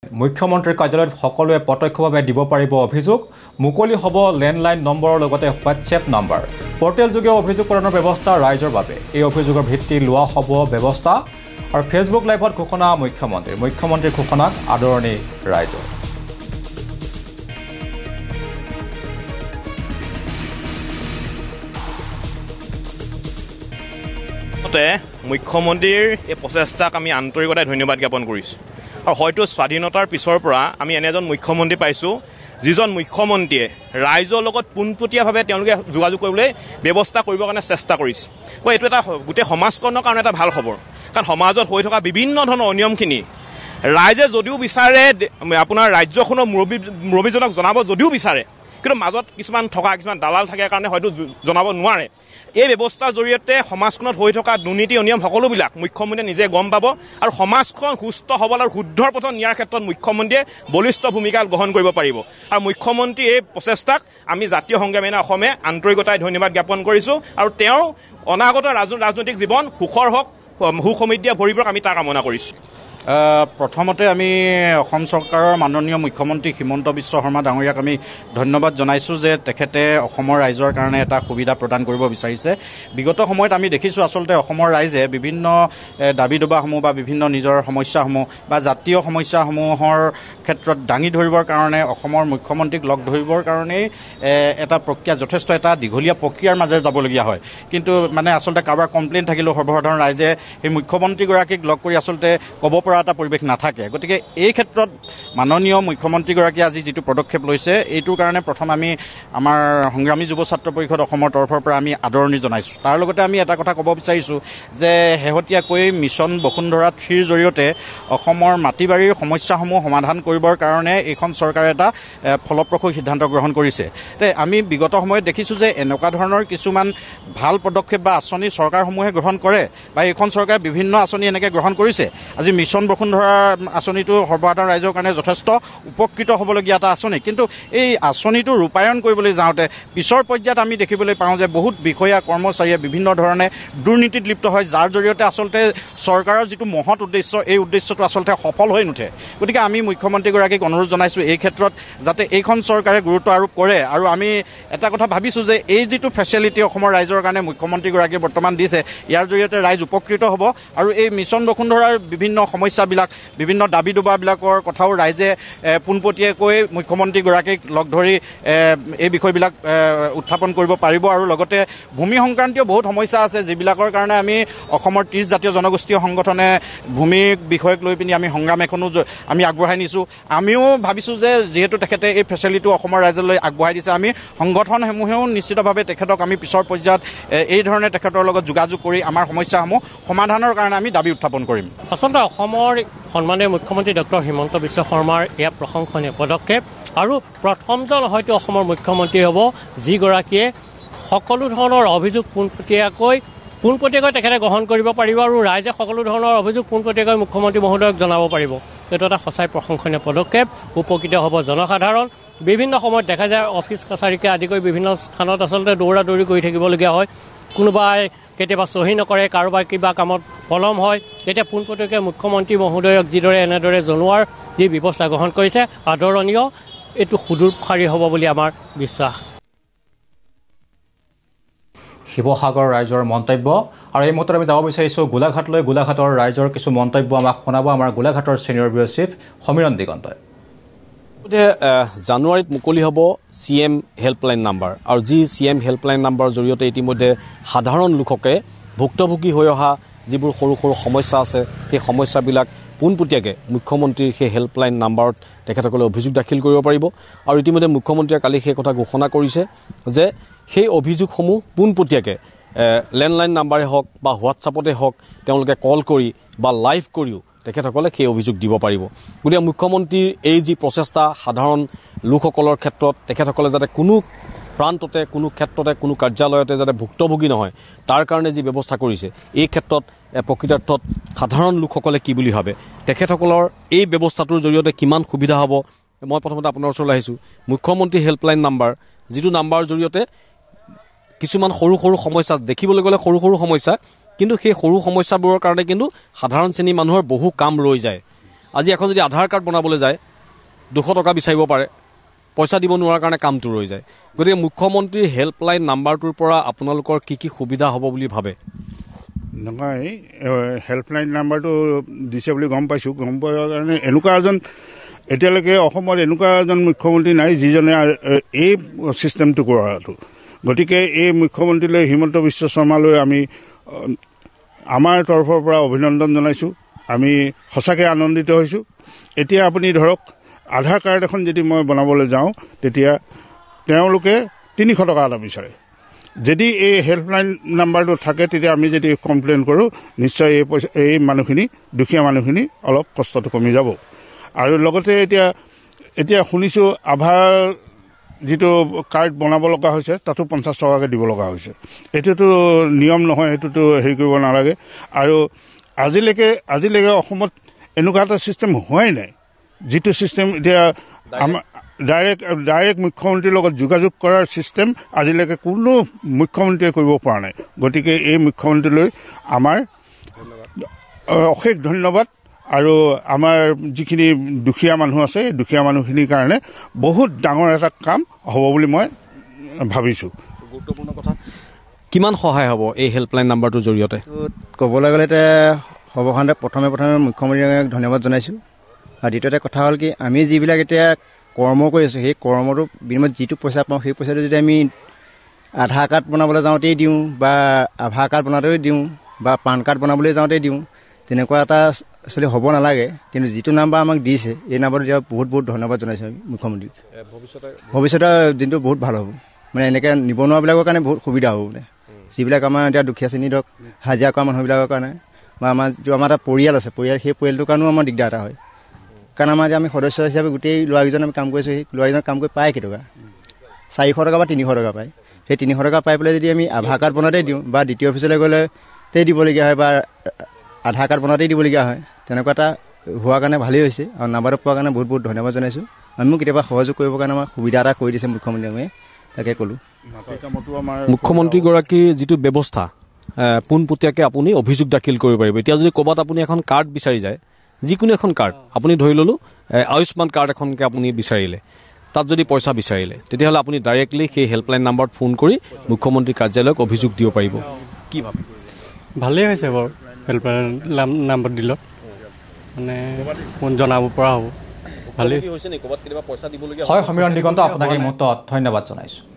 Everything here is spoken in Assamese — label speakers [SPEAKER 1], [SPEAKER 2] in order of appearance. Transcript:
[SPEAKER 1] মুখ্যমন্ত্ৰীৰ কাৰ্যালয়ত সকলোৱে প্ৰত্যক্ষভাৱে দিব পাৰিব অভিযোগ মুকলি হ'ব লেণ্ডলাইন নম্বৰৰ লগতে হোৱাটছএপ নম্বৰ পৰ্টেল যোগে অভিযোগ প্ৰদানৰ ব্যৱস্থা ৰাইজৰ বাবে এই অভিযোগৰ ভিত্তি লোৱা হ'ব ব্যৱস্থা আৰু ফেচবুক লাইভত ঘোষণা মুখ্যমন্ত্ৰীৰ ঘোষণাক আদৰণি ৰাইজৰ
[SPEAKER 2] মুখ্যমন্ত্ৰীৰ এই প্ৰচেষ্টাক আমি আন্তৰিকতাৰে ধন্যবাদ জ্ঞাপন কৰিছোঁ আৰু হয়তো স্বাধীনতাৰ পিছৰ পৰা আমি এনে এজন মুখ্যমন্ত্ৰী পাইছোঁ যিজন মুখ্যমন্ত্ৰীয়ে ৰাইজৰ লগত পোনপটীয়াভাৱে তেওঁলোকে যোগাযোগ কৰিবলৈ ব্যৱস্থা কৰিবৰ কাৰণে চেষ্টা কৰিছে এইটো এটা গোটেই সমাজখনৰ কাৰণে এটা ভাল খবৰ কাৰণ সমাজত হৈ থকা বিভিন্ন ধৰণৰ অনিয়মখিনি ৰাইজে যদিও বিচাৰে আপোনাৰ ৰাজ্যখনৰ মুৰব্বীজনক জনাব যদিও বিচাৰে কিন্তু মাজত কিছুমান দালাল থাকে কাৰণে হয়তো জনাব নোৱাৰে এই ব্যৱস্থাৰ জৰিয়তে সমাজখনত হৈ থকা দুৰ্নীতি অনিয়ম সকলোবিলাক মুখ্যমন্ত্ৰীয়ে নিজে গম পাব আৰু সমাজখন সুস্থ সবল আৰু শুদ্ধৰ পথত নিয়াৰ ক্ষেত্ৰত মুখ্যমন্ত্ৰীয়ে বলিষ্ঠ ভূমিকা গ্ৰহণ কৰিব পাৰিব আৰু মুখ্যমন্ত্ৰীৰ এই প্ৰচেষ্টাক আমি জাতীয় সংগ্ৰামী অসমে আন্তৰিকতাৰে ধন্যবাদ জ্ঞাপন কৰিছোঁ আৰু তেওঁৰ অনাগত ৰাজনৈতিক জীৱন সুখৰ হওক সুসমৃদ্ধিয়ে ভৰিব আমি তাৰ কামনা কৰিছোঁ
[SPEAKER 3] প্ৰথমতে আমি অসম চৰকাৰৰ মাননীয় মুখ্যমন্ত্ৰী হিমন্ত বিশ্ব শৰ্মা ডাঙৰীয়াক আমি ধন্যবাদ জনাইছোঁ যে তেখেতে অসমৰ ৰাইজৰ কাৰণে এটা সুবিধা প্ৰদান কৰিব বিচাৰিছে বিগত সময়ত আমি দেখিছোঁ আচলতে অসমৰ ৰাইজে বিভিন্ন দাবী দবাসমূহ বা বিভিন্ন নিজৰ সমস্যাসমূহ বা জাতীয় সমস্যাসমূহৰ ক্ষেত্ৰত দাঙি ধৰিবৰ কাৰণে অসমৰ মুখ্যমন্ত্ৰীক লগ ধৰিবৰ কাৰণেই এটা প্ৰক্ৰিয়া যথেষ্ট এটা দীঘলীয়া প্ৰক্ৰিয়াৰ মাজেৰে যাবলগীয়া হয় কিন্তু মানে আচলতে কাৰোবাৰ কমপ্লেইন থাকিলেও সৰ্বসাধাৰণ ৰাইজে সেই মুখ্যমন্ত্ৰীগৰাকীক লগ কৰি আচলতে ক'ব পৰা এটা পৰিৱেশ নাথাকে গতিকে এই ক্ষেত্ৰত মাননীয় মুখ্যমন্ত্ৰীগৰাকীয়ে আজি যিটো পদক্ষেপ লৈছে এইটোৰ কাৰণে প্ৰথম আমি আমাৰ সংগ্ৰামী যুৱ ছাত্ৰ পৰিষদ অসমৰ তৰফৰ পৰা আমি আদৰণি জনাইছোঁ তাৰ লগতে আমি এটা কথা ক'ব বিচাৰিছোঁ যে শেহতীয়াকৈ মিছন বসুন্ধৰা 3ৰ জৰিয়তে অসমৰ মাটি বাৰীৰ সমস্যাসমূহ সমাধান কৰিবৰ কাৰণে এইখন চৰকাৰে এটা ফলপ্ৰসূ সিদ্ধান্ত গ্ৰহণ কৰিছে আমি বিগত সময়ত দেখিছোঁ যে এনেকুৱা ধৰণৰ কিছুমান ভাল পদক্ষেপ বা আঁচনি চৰকাৰসমূহে গ্ৰহণ কৰে বা এইখন চৰকাৰে বিভিন্ন আঁচনি এনেকৈ গ্ৰহণ কৰিছে আজি মিছন বসুন্ধৰা আঁচনিটো সৰ্বসাধাৰণ ৰাইজৰ কাৰণে যথেষ্ট উপকৃত হ'বলগীয়া এটা আঁচনি কিন্তু এই আঁচনিটো ৰূপায়ণ কৰিবলৈ যাওঁতে পিছৰ পৰ্যায়ত আমি দেখিবলৈ পাওঁ যে বহুত বিষয়া কৰ্মচাৰীয়ে বিভিন্ন ধৰণে দুৰ্নীতিত লিপ্ত হয় যাৰ জৰিয়তে আচলতে চৰকাৰৰ যিটো মহৎ উদ্দেশ্য এই উদ্দেশ্যটো আচলতে সফল হৈ নুঠে গতিকে আমি মুখ্যমন্ত্ৰীগৰাকীক অনুৰোধ জনাইছোঁ এই ক্ষেত্ৰত যাতে এইখন চৰকাৰে গুৰুত্ব আৰোপ কৰে আৰু আমি এটা কথা ভাবিছোঁ যে এই যিটো ফেচিলিটি অসমৰ ৰাইজৰ কাৰণে মুখ্যমন্ত্ৰীগৰাকীয়ে বৰ্তমান দিছে ইয়াৰ জৰিয়তে ৰাইজ উপকৃত হ'ব আৰু এই মিছন বসুন্ধৰাৰ বিভিন্ন সমস্যাবিলাক বিভিন্ন দাবী দবাবিলাকৰ কথাও ৰাইজে পোনপটীয়াকৈ মুখ্যমন্ত্ৰীগৰাকীক লগ ধৰি এই বিষয়বিলাক উত্থাপন কৰিব পাৰিব আৰু লগতে ভূমি সংক্ৰান্তীয় বহুত সমস্যা আছে যিবিলাকৰ কাৰণে আমি অসমৰ 30 জাতীয় জনগোষ্ঠীয় সংগঠনে ভূমি বিষয়ক লৈ পিনি আমি সংগ্ৰাম এখনো আমি আগবঢ়াই নিছোঁ আমিও ভাবিছোঁ যে যিহেতু তেখেতে এই ফেচিলিটিটো অসমৰ ৰাইজলৈ আগবঢ়াই দিছে আমি সংগঠনসমূহেও নিশ্চিতভাৱে তেখেতক আমি পিছৰ পৰ্যায়ত এই ধৰণে তেখেতৰ লগত যোগাযোগ কৰি আমাৰ সমস্যাসমূহ সমাধানৰ কাৰণে আমি দাবী উত্থাপন কৰিম
[SPEAKER 4] আচলতে অসমৰ সন্মানীয় মুখ্যমন্ত্ৰী ডক্টৰ হিমন্ত বিশ্ব শৰ্মাৰ এয়া প্ৰশংসনীয় পদক্ষেপ আৰু প্ৰথমজন হয়তো অসমৰ মুখ্যমন্ত্ৰী হ'ব যিগৰাকীয়ে সকলো ধৰণৰ অভিযোগ পোনপটীয়াকৈ তেখেতে গ্ৰহণ কৰিব পাৰিব আৰু ৰাইজে সকলো ধৰণৰ অভিযোগ পোনপটীয়াকৈ মুখ্যমন্ত্ৰী মহোদয়ক জনাব পাৰিব এইটো এটা সঁচাই প্ৰশংসনীয় পদক্ষেপ উপকৃত হ'ব জনসাধাৰণ বিভিন্ন সময়ত দেখা যায় অফিচ কাছাৰীকে আদি কৰি বিভিন্ন স্থানত আচলতে দৌৰা দৌৰি কৰি থাকিবলগীয়া হয় কোনোবাই কেতিয়াবা চহী নকৰে কাৰোবাৰ কিবা কামত পলম হয় এতিয়া পোনপটীয়াকৈ মুখ্যমন্ত্ৰী মহোদয়ক যিদৰে এনেদৰে জনোৱাৰ যি ব্যৱস্থা গ্ৰহণ কৰিছে আদৰণীয় এইটো সুদূৰপ্ৰসাৰী হ'ব বুলি আমাৰ বিশ্বাস
[SPEAKER 1] শিৱসাগৰ ৰাইজৰ মন্তব্য আৰু এই মুহূৰ্তত আমি যাব বিচাৰিছোঁ গোলাঘাটলৈ গোলাঘাটৰ ৰাইজৰ কিছু মন্তব্য আমাক শুনাব আমাৰ গোলাঘাটৰ ছিনিয়ৰ ব্যুৰ চিফ সমীৰণ দিগন্তই
[SPEAKER 5] জানুৱাৰীত মুকলি হ'ব CM হেল্পলাইন নাম্বাৰ আৰু যি CM হেল্পলাইন নাম্বাৰৰ জৰিয়তে ইতিমধ্যে সাধাৰণ লোককে ভুক্তভোগী হৈ অহা যিবোৰ সৰু সৰু সমস্যা আছে সেই সমস্যাবিলাক পোনপটীয়াকৈ মুখ্যমন্ত্ৰীৰ সেই হেল্পলাইন নাম্বাৰত তেখেতসকলে অভিযোগ দাখিল কৰিব পাৰিব আৰু ইতিমধ্যে মুখ্যমন্ত্ৰীয়ে কালি সেই কথা ঘোষণা কৰিছে যে সেই অভিযোগসমূহ পোনপটীয়াকৈ লেণ্ডলাইন নাম্বাৰে হওক বা হোৱাটছআপতে হওক তেওঁলোকে কল কৰি বা লাইভ কৰিও তেখেতসকলে সেই অভিযোগ দিব পাৰিব গতিকে মুখ্যমন্ত্ৰীৰ এই যি প্ৰচেষ্টা সাধাৰণ লোকসকলৰ ক্ষেত্ৰত তেখেতসকলে যাতে কোনো প্ৰান্ততে কোনো ক্ষেত্ৰতে কোনো কাৰ্যালয়তে যাতে ভুক্তভোগী নহয় তাৰ কাৰণে যি ব্যৱস্থা কৰিছে এই ক্ষেত্ৰত প্ৰকৃতাৰ্থত সাধাৰণ লোকসকলে কি বুলি ভাবে তেখেতসকলৰ এই ব্যৱস্থাটোৰ জৰিয়তে কিমান সুবিধা হ'ব মই প্ৰথমতে আপোনাৰ ওচৰলৈ আহিছোঁ মুখ্যমন্ত্ৰী হেল্পলাইন নাম্বাৰ যিটো নাম্বাৰৰ জৰিয়তে কিছুমান সৰু সৰু সমস্যা দেখিবলৈ গ'লে সৰু সৰু সমস্যা কিন্তু সেই সৰু সমস্যাবোৰৰ কাৰণে কিন্তু সাধাৰণ শ্ৰেণীৰ মানুহৰ বহু কাম ৰৈ যায় আজি এখন যদি আধাৰ কাৰ্ড বনাবলৈ যায় 200 টকা বিচাৰিব পাৰে, পইচা দিব নোৱাৰাৰ কাৰণে কামটো ৰৈ যায়। গতিকে মুখ্যমন্ত্ৰীৰ হেল্পলাইন নাম্বাৰটোৰ পৰা আপোনালোকৰ কি কি সুবিধা হ'ব বুলি ভাবে?
[SPEAKER 6] নহয়, হেল্পলাইন নাম্বাৰটো দিছে বুলি গম পাইছোঁ। গম পোৱাৰ কাৰণে এনেকুৱা এজন এতিয়ালৈকে অসমত এনেকুৱা এজন মুখ্যমন্ত্ৰী নাই যিজনে এই ছিষ্টেমটো কৰাটো। গতিকে এই মুখ্যমন্ত্ৰীলৈ হিমন্ত বিশ্ব শৰ্মালৈ আমি আমাৰ তৰফৰ পৰা অভিনন্দন জনাইছোঁ। আমি সঁচাকৈ আনন্দিত হৈছোঁ। এতিয়া আপুনি ধৰক আধাৰ কাৰ্ড এখন যদি মই বনাবলৈ যাওঁ তেতিয়া তেওঁলোকে 300 টকা এটা বিচাৰে। যদি এই হেল্পলাইন নাম্বাৰটো থাকে তেতিয়া আমি যদি কমপ্লেইন কৰোঁ নিশ্চয় এই মানুহখিনি, দুখীয়া মানুহখিনি অলপ কষ্টটো কমি যাব। আৰু লগতে এতিয়া শুনিছোঁ আধাৰ যিটো কাৰ্ড বনাব লগা হৈছে তাতো 50 টকাকৈ দিব লগা হৈছে। এইটোতো নিয়ম নহয়, সেইটোতো হেৰি কৰিব নালাগে। আৰু আজিলৈকে অসমত এনেকুৱা এটা ছিষ্টেম হোৱাই নাই, যিটো ছিষ্টেম এতিয়া আমাৰ ডাইৰেক্ট মুখ্যমন্ত্ৰীৰ লগত যোগাযোগ কৰাৰ ছিষ্টেম আজিলৈকে কোনো মুখ্যমন্ত্ৰীয়ে কৰিব পৰা নাই। গতিকে এই মুখ্যমন্ত্ৰীলৈ আমাৰ অশেষ ধন্যবাদ। আৰু আমাৰ যিখিনি দুখীয়া মানুহ আছে এই দুখীয়া মানুহখিনিৰ কাৰণে বহুত ডাঙৰ এটা কাম হ'ব বুলি মই ভাবিছোঁ।
[SPEAKER 5] গুৰুত্বপূৰ্ণ কথা, কিমান সহায় হ'ব এই হেল্পলাইন নাম্বাৰটোৰ জৰিয়তে?
[SPEAKER 7] ক'বলৈ গ'লে এতিয়া সৰ্বসাধাৰণতে প্ৰথমে মুখ্যমন্ত্ৰীক ধন্যবাদ জনাইছোঁ। আৰু দ্বিতীয়তে কথা হ'ল কি, আমি যিবিলাক এতিয়া কৰ্ম কৰি আছোঁ সেই কৰ্মটো বিনিময়ত যিটো পইচা পাওঁ সেই পইচাটো যদি আমি আধাৰ কাৰ্ড বনাবলৈ যাওঁতেই দিওঁ বা আধাৰ কাৰ্ড বনাওঁতেই দিওঁ বা পান কাৰ্ড বনাবলৈ যাওঁতেই দিওঁ, তেনেকুৱা এটা আচলতে হ'ব নালাগে। কিন্তু যিটো নাম্বাৰ আমাক দিছে এই নাম্বাৰটো দিয়া বহুত ধন্যবাদ জনাইছোঁ আমি মুখ্যমন্ত্ৰীক। ভৱিষ্যতে দিনটো বহুত ভাল হ'ব, মানে এনেকৈ নিবনুৱাবিলাকৰ কাৰণে বহুত সুবিধা হ'ব। মানে যিবিলাক আমাৰ এতিয়া দুখীয়া শ্ৰেণী ধৰক হাজিৰা কৰা মানুহবিলাকৰ কাৰণে বা আমাৰ এটা পৰিয়াল আছে, সেই পৰিয়ালটোৰ কাৰণেও আমাৰ দিগদাৰ এটা হয়। কাৰণ আমাৰ এতিয়া আমি সদস্য হিচাপে গোটেই ল'ৰাকেইজন আমি কাম কৰিছোঁ, সেই ল'ৰাকেইজন কাম কৰি পায় কেইটকা, 400 টকা বা 300 টকা পায়। সেই 300 টকা পাই পেলাই যদি আমি আধাৰ কাৰ্ড বনাওঁতেই দিওঁ বা দ্বিতীয় অফিচলৈ গ'লেতেই দিবলগীয়া হয় বা আধাৰ কাৰ্ড বনাওঁতেই দিবলগীয়া হয়, তেনেকুৱা এটা হোৱাৰ কাৰণে ভালেই হৈছে। আৰু নাম্বাৰটো পোৱাৰ কাৰণে বহুত ধন্যবাদ জনাইছোঁ। আমিও কেতিয়াবা সহযোগ কৰিবৰ কাৰণে আমাক সুবিধা এটা কৰি দিছে মুখ্যমন্ত্ৰীয়ে, তাকে ক'লোঁ।
[SPEAKER 5] মুখ্যমন্ত্ৰীগৰাকীৰ যিটো ব্যৱস্থা, পোনপটীয়াকৈ আপুনি অভিযোগ দাখিল কৰিব পাৰিব। এতিয়া যদি ক'ৰবাত আপুনি এখন কাৰ্ড বিচাৰি যায়, যিকোনো এখন কাৰ্ড আপুনি ধৰি ল'লোঁ, আয়ুষ্মান কাৰ্ড এখনকৈ আপুনি বিচাৰিলে, তাত যদি পইচা বিচাৰিলে, তেতিয়াহ'লে আপুনি ডাইৰেক্টলি সেই হেল্পলাইন নাম্বাৰত ফোন কৰি মুখ্যমন্ত্ৰী কাৰ্যালয়ক অভিযোগ দিব পাৰিব। কি ভাবে?
[SPEAKER 4] ভালেই হৈছে বাৰু, হেল্পলাইন নাম্বাৰ দিলত মানে জনাব পৰা হ'ব। ভালেই
[SPEAKER 5] হৈছে নেকি? ক'ৰবাত কেতিয়াবা পইচা দিবলগীয়া
[SPEAKER 1] হয়। সমীৰণ দিগন্ত, আপোনাক এই মুহূৰ্তত ধন্যবাদ জনাইছোঁ।